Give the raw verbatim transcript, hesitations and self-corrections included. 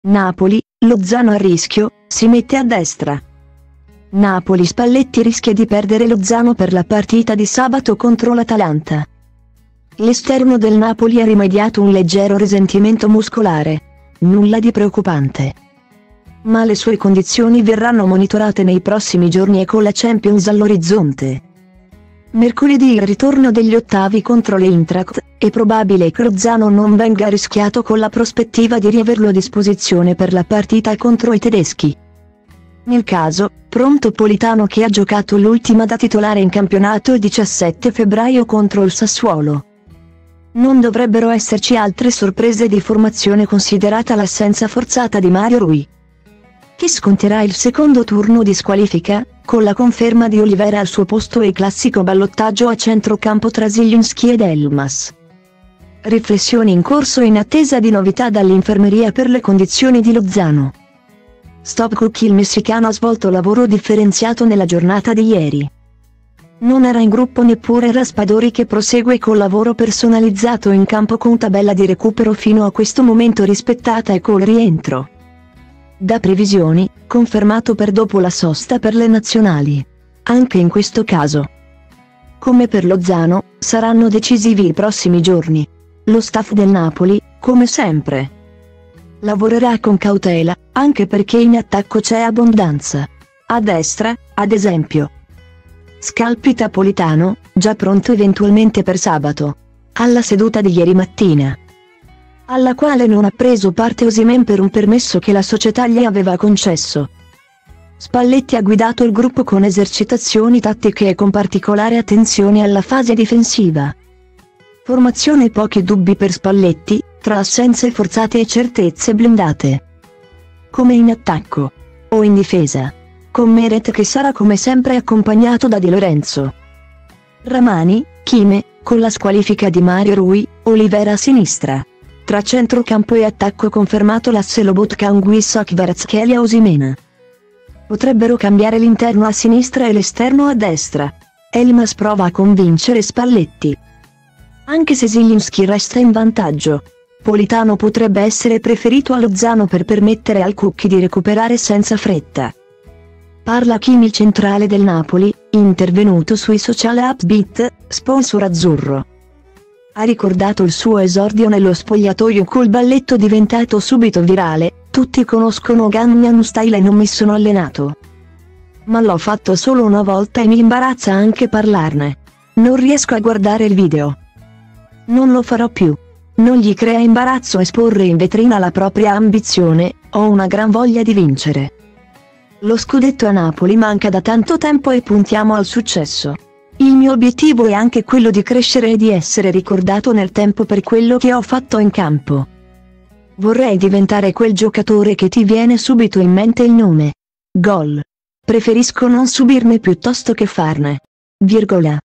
Napoli, Lozano a rischio, si mette a destra. Napoli Spalletti rischia di perdere Lozano per la partita di sabato contro l'Atalanta. L'esterno del Napoli ha rimediato un leggero risentimento muscolare. Nulla di preoccupante. Ma le sue condizioni verranno monitorate nei prossimi giorni e con la Champions all'orizzonte. Mercoledì il ritorno degli ottavi contro l'Eintracht, è probabile che Lozano non venga rischiato con la prospettiva di riaverlo a disposizione per la partita contro i tedeschi. Nel caso, pronto Politano che ha giocato l'ultima da titolare in campionato il diciassette febbraio contro il Sassuolo. Non dovrebbero esserci altre sorprese di formazione considerata l'assenza forzata di Mario Rui, che sconterà il secondo turno di squalifica, con la conferma di Olivera al suo posto e il classico ballottaggio a centrocampo tra Zielinski ed Elmas. Riflessioni in corso in attesa di novità dall'infermeria per le condizioni di Lozano. Stop Cook. Il messicano ha svolto lavoro differenziato nella giornata di ieri. Non era in gruppo neppure Raspadori, che prosegue col lavoro personalizzato in campo con tabella di recupero fino a questo momento rispettata e col rientro da previsioni, confermato per dopo la sosta per le nazionali. Anche in questo caso, come per Lozano, saranno decisivi i prossimi giorni. Lo staff del Napoli, come sempre, lavorerà con cautela, anche perché in attacco c'è abbondanza. A destra, ad esempio, scalpita Politano, già pronto eventualmente per sabato, alla seduta di ieri mattina, alla quale non ha preso parte Osimhen per un permesso che la società gli aveva concesso. Spalletti ha guidato il gruppo con esercitazioni tattiche e con particolare attenzione alla fase difensiva. Formazione pochi dubbi per Spalletti, tra assenze forzate e certezze blindate. Come in attacco o in difesa, con Meret che sarà come sempre accompagnato da Di Lorenzo, Ramani, Chime, con la squalifica di Mario Rui, Olivera a sinistra. Tra centrocampo e attacco è confermato l'asse Lobotka-Anguissa Kvaratskhelia Osimhen. Potrebbero cambiare l'interno a sinistra e l'esterno a destra. Elmas prova a convincere Spalletti, anche se Zielinski resta in vantaggio. Politano potrebbe essere preferito a Lozano per permettere al Cucchi di recuperare senza fretta. Parla Chimi, il centrale del Napoli, intervenuto sui social Upbeat, sponsor azzurro. Ha ricordato il suo esordio nello spogliatoio col balletto diventato subito virale: tutti conoscono Gangnam Style e non mi sono allenato, ma l'ho fatto solo una volta e mi imbarazza anche parlarne. Non riesco a guardare il video. Non lo farò più. Non gli crea imbarazzo esporre in vetrina la propria ambizione: ho una gran voglia di vincere. Lo scudetto a Napoli manca da tanto tempo e puntiamo al successo. Il mio obiettivo è anche quello di crescere e di essere ricordato nel tempo per quello che ho fatto in campo. Vorrei diventare quel giocatore che ti viene subito in mente il nome. Gol. Preferisco non subirne piuttosto che farne. Virgola.